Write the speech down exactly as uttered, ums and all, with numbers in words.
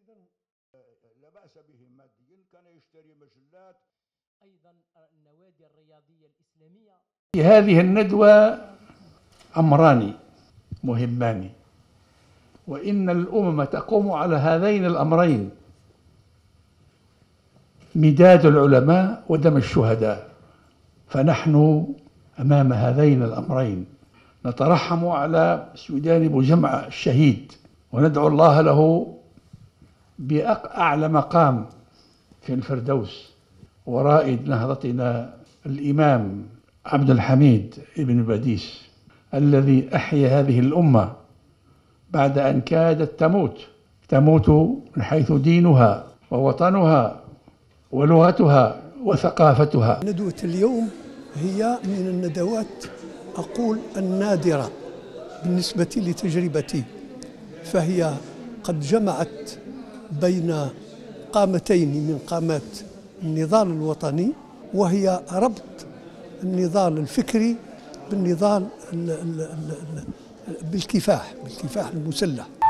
لا بأس به ماديا، كان يشتري مجلات. أيضا النوادي الرياضية الإسلامية. في هذه الندوة أمران مهمان، وإن الأمم تقوم على هذين الأمرين: مداد العلماء ودم الشهداء. فنحن أمام هذين الأمرين، نترحم على السوداني بوجمع الشهيد وندعو الله له بأعلى مقام في الفردوس، ورائد نهضتنا الإمام عبد الحميد بن باديس الذي أحيا هذه الأمة بعد أن كادت تموت تموت من حيث دينها ووطنها ولغتها وثقافتها. ندوة اليوم هي من الندوات أقول النادرة بالنسبة لتجربتي، فهي قد جمعت بين قامتين من قامات النضال الوطني، وهي ربط النضال الفكري بالنضال بالكفاح بالكفاح المسلح.